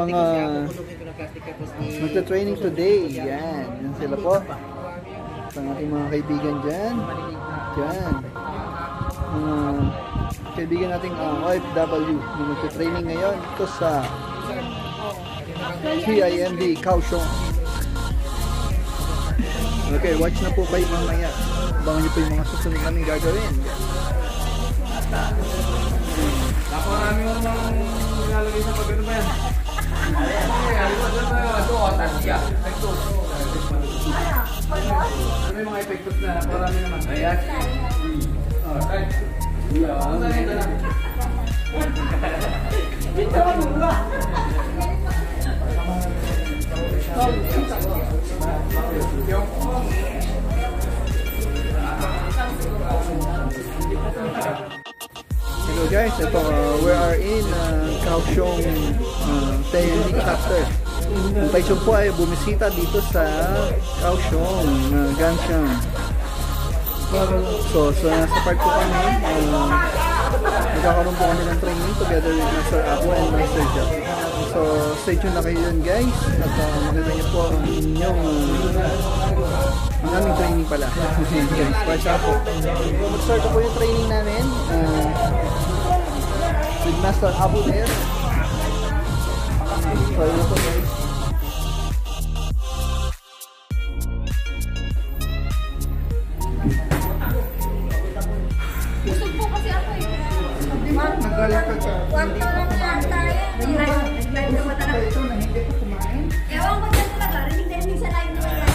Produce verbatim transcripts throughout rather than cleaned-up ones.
mga magta-training today. Yan. Yan sila po. Ang ating mga kaibigan dyan. Dyan. Mga kaibigan nating uh, O F W na magta-training ngayon ito sa T I M D Kaohsiung. Okay, watch na po kayo mamaya. Abangan nyo po yung mga susunod namin gagawin. Ako namin yung nilalagay sa pagano ba yan? Ano yung mga epektos na parami naman? Ayan. Alright. Ano na ito na? Ito mo ba? Hello guys, ito uh, we are in uh, Kaohsiung uh, T I M D chapter. Ang Taichung po ay bumisita dito sa Kaohsiung uh, Ganxiang. So, so nasa part po kami, uh, magkakaroon po kami ng training together with Master Abuh and Master Jack. So stay tuned na kayo yun guys, at uh, makita niyo po ang inyong uh, ang aming training pala. Guys, watch out po. Mag-start po yung training namin uh, with Master Abuh there. So yun po guys. Busog po kasi ako eh. Di ba? Kwarto lang yan tayo. Nag-live naman talaga. Ito na hindi ko kumain. Ewan ko dyan talaga. Rinig na rinig sa live naman yan.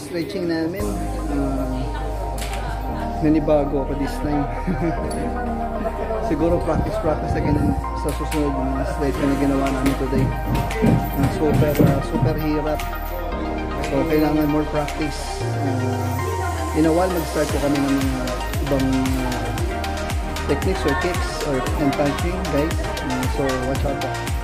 stretching namin. Uh, nanibago ako this time. Siguro practice-practice again sa susunod yung stretching na ginawa namin today. Uh, super, uh, super hirap. So, kailangan more practice. Uh, in a while, mag-start ko kami ng mga ibang uh, techniques or kicks or and punching, guys. Uh, so, watch out po.